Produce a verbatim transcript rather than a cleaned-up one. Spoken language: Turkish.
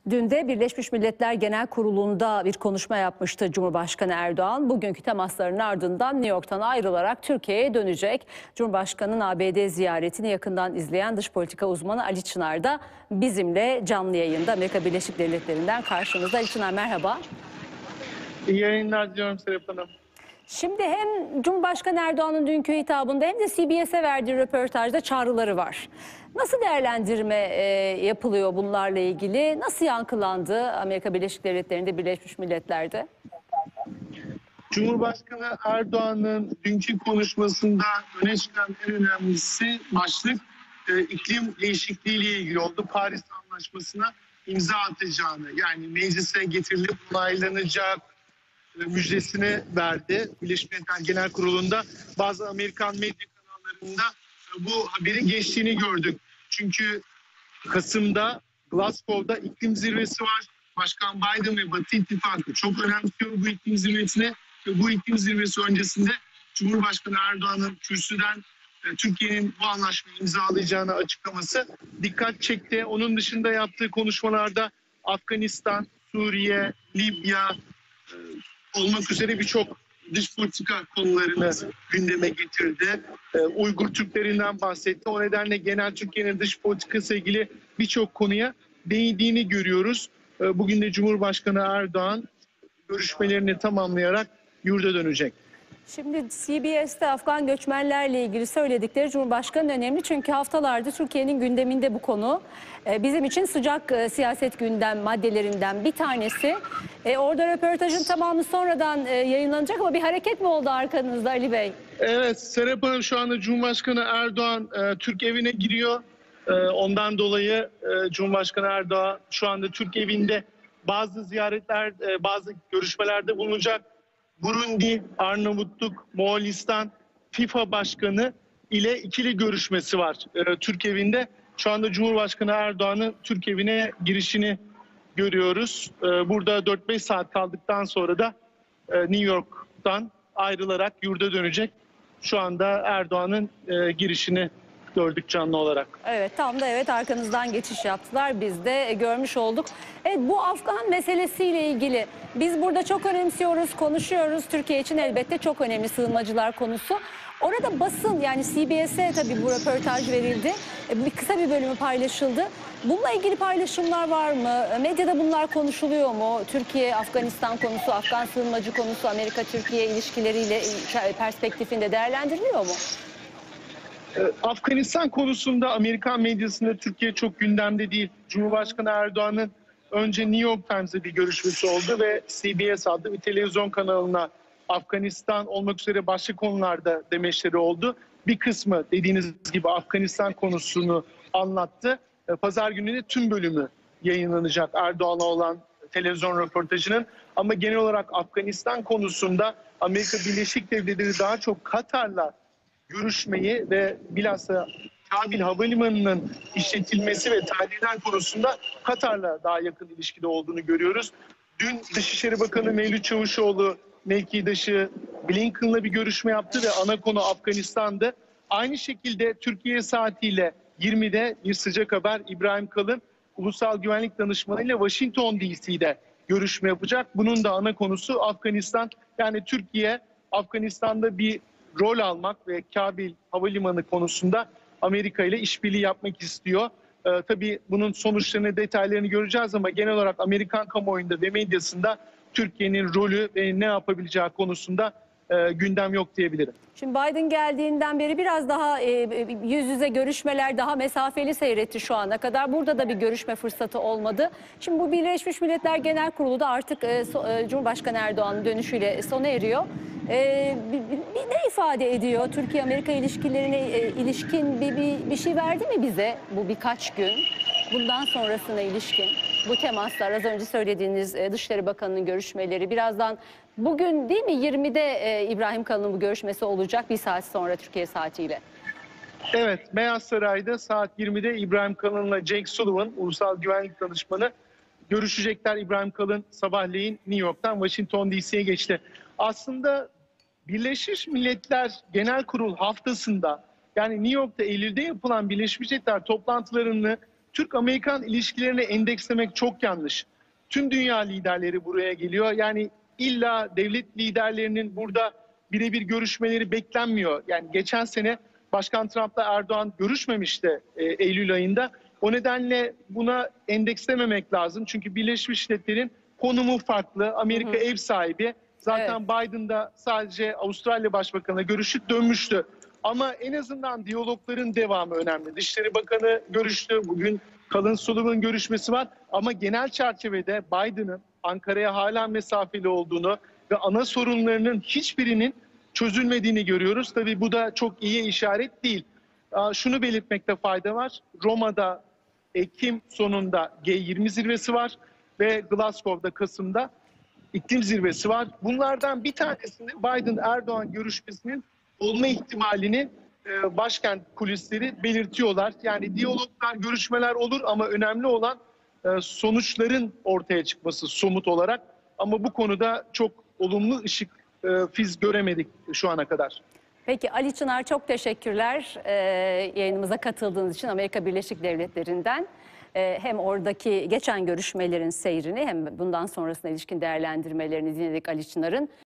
Dün de Birleşmiş Milletler Genel Kurulu'nda bir konuşma yapmıştı Cumhurbaşkanı Erdoğan. Bugünkü temasların ardından New York'tan ayrılarak Türkiye'ye dönecek. Cumhurbaşkanı'nın A B D ziyaretini yakından izleyen dış politika uzmanı Ali Çınar da bizimle canlı yayında Amerika Birleşik Devletleri'nden karşımızda. Ali Çınar, merhaba. İyi yayınlar diliyorum Serap Hanım. Şimdi hem Cumhurbaşkanı Erdoğan'ın dünkü hitabında hem de C B S'e verdiği röportajda çağrıları var. Nasıl değerlendirme e, yapılıyor bunlarla ilgili? Nasıl yankılandı Amerika Birleşik Devletleri'nde, Birleşmiş Milletler'de? Cumhurbaşkanı Erdoğan'ın dünkü konuşmasında öne çıkan en önemlisi başlık e, iklim değişikliği ile ilgili oldu. Paris Anlaşması'na imza atacağını, yani meclise getirilip onaylanacak müjdesini verdi. Birleşmiş Milletler Genel Kurulu'nda bazı Amerikan medya kanallarında bu haberi geçtiğini gördük. Çünkü Kasım'da Glasgow'da iklim zirvesi var. Başkan Biden ve Batı İttifakı çok önemsiyor bu iklim zirvesini. Ve bu iklim zirvesi öncesinde Cumhurbaşkanı Erdoğan'ın kürsüden Türkiye'nin bu anlaşmayı imzalayacağını açıklaması dikkat çekti. Onun dışında yaptığı konuşmalarda Afganistan, Suriye, Libya olmak üzere birçok dış politika konularını gündeme getirdi. Ee, Uygur Türklerinden bahsetti. O nedenle genel Türkiye'nin dış politikası ilgili birçok konuya değindiğini görüyoruz. Ee, bugün de Cumhurbaşkanı Erdoğan görüşmelerini tamamlayarak yurda dönecek. Şimdi C B S'te Afgan göçmenlerle ilgili söyledikleri Cumhurbaşkanı'nın önemli. Çünkü haftalardır Türkiye'nin gündeminde bu konu. Bizim için sıcak siyaset gündem maddelerinden bir tanesi. Orada röportajın tamamı sonradan yayınlanacak ama bir hareket mi oldu arkanızda Ali Bey? Evet Serap Hanım, şu anda Cumhurbaşkanı Erdoğan Türk evine giriyor. Ondan dolayı Cumhurbaşkanı Erdoğan şu anda Türk evinde bazı ziyaretler, bazı görüşmelerde bulunacak. Burundi, Arnavutluk, Moğolistan FIFA Başkanı ile ikili görüşmesi var e, Türk evinde. Şu anda Cumhurbaşkanı Erdoğan'ın Türk evine girişini görüyoruz. E, burada dört beş saat kaldıktan sonra da e, New York'tan ayrılarak yurda dönecek. Şu anda Erdoğan'ın e, girişini gördük canlı olarak. Evet, tam da evet arkanızdan geçiş yaptılar. Biz de görmüş olduk. Evet, bu Afgan meselesiyle ilgili biz burada çok önemsiyoruz, konuşuyoruz. Türkiye için elbette çok önemli sığınmacılar konusu. Orada basın, yani C B S'e tabii bu röportaj verildi. Bir kısa bir bölümü paylaşıldı. Bununla ilgili paylaşımlar var mı? Medyada bunlar konuşuluyor mu? Türkiye-Afganistan konusu, Afgan sığınmacı konusu, Amerika-Türkiye ilişkileriyle perspektifinde değerlendiriliyor mu? Afganistan konusunda Amerikan medyasında Türkiye çok gündemde değil. Cumhurbaşkanı Erdoğan'ın önce New York Times'da bir görüşmesi oldu ve C B S adlı bir televizyon kanalına Afganistan olmak üzere başka konularda demeçleri oldu. Bir kısmı dediğiniz gibi Afganistan konusunu anlattı. Pazar günü de tüm bölümü yayınlanacak Erdoğan'a olan televizyon röportajının. Ama genel olarak Afganistan konusunda Amerika Birleşik Devletleri daha çok Katar'la görüşmeyi ve bilhassa Kabil Havalimanı'nın işletilmesi ve tadilat konusunda Katar'la daha yakın ilişkide olduğunu görüyoruz. Dün Dışişleri Bakanı Mevlüt Çavuşoğlu mevkidaşı Blinken'la bir görüşme yaptı ve ana konu Afganistan'dı. Aynı şekilde Türkiye saatiyle yirmide bir sıcak haber, İbrahim Kalın Ulusal Güvenlik Danışmanı ile Washington D C'de görüşme yapacak. Bunun da ana konusu Afganistan. Yani Türkiye Afganistan'da bir rol almak ve Kabil Havalimanı konusunda Amerika ile işbirliği yapmak istiyor. Ee, tabii bunun sonuçlarını, detaylarını göreceğiz ama genel olarak Amerikan kamuoyunda ve medyasında Türkiye'nin rolü ve ne yapabileceği konusunda e, gündem yok diyebilirim. Şimdi Biden geldiğinden beri biraz daha e, yüz yüze görüşmeler daha mesafeli seyretti şu ana kadar. Burada da bir görüşme fırsatı olmadı. Şimdi bu Birleşmiş Milletler Genel Kurulu da artık e, so, e, Cumhurbaşkanı Erdoğan'ın dönüşüyle sona eriyor. E, bir, bir, ne ifade ediyor? Türkiye-Amerika ilişkilerine e, ilişkin bir, bir, bir şey verdi mi bize bu birkaç gün? Bundan sonrasına ilişkin bu temaslar, az önce söylediğiniz e, Dışişleri Bakanı'nın görüşmeleri, birazdan bugün değil mi yirmide e, İbrahim Kalın'ın bu görüşmesi olacak, bir saat sonra Türkiye saatiyle. Evet, Beyaz Saray'da saat yirmide İbrahim Kalın'la Jake Sullivan, Ulusal Güvenlik Danışmanı görüşecekler. İbrahim Kalın sabahleyin New York'tan Washington D C'ye geçti. Aslında Birleşmiş Milletler Genel Kurul haftasında, yani New York'ta Eylül'de yapılan Birleşmiş Milletler toplantılarını Türk-Amerikan ilişkilerini endekslemek çok yanlış. Tüm dünya liderleri buraya geliyor. Yani illa devlet liderlerinin burada birebir görüşmeleri beklenmiyor. Yani geçen sene Başkan Trump'la Erdoğan görüşmemişti e, Eylül ayında. O nedenle buna endekslememek lazım. Çünkü Birleşmiş Milletler'in konumu farklı. Amerika hı hı. ev sahibi. Zaten evet. Biden da sadece Avustralya Başbakanı'na görüşüp dönmüştü. Ama en azından diyalogların devamı önemli. Dışişleri Bakanı görüştü. Bugün Kalın Sullivan görüşmesi var. Ama genel çerçevede Biden'ın Ankara'ya hala mesafeli olduğunu ve ana sorunlarının hiçbirinin çözülmediğini görüyoruz. Tabii bu da çok iyi işaret değil. Şunu belirtmekte fayda var. Roma'da Ekim sonunda G yirmi zirvesi var ve Glasgow'da Kasım'da iklim zirvesi var. Bunlardan bir tanesinde Biden-Erdoğan görüşmesinin olma ihtimalini başkent kulisleri belirtiyorlar. Yani diyaloglar, görüşmeler olur ama önemli olan sonuçların ortaya çıkması somut olarak. Ama bu konuda çok olumlu ışık fiz göremedik şu ana kadar. Peki Ali Çınar, çok teşekkürler ee, yayınımıza katıldığınız için Amerika Birleşik Devletleri'nden. Ee, hem oradaki geçen görüşmelerin seyrini hem bundan sonrasına ilişkin değerlendirmelerini dinledik Ali Çınar'ın.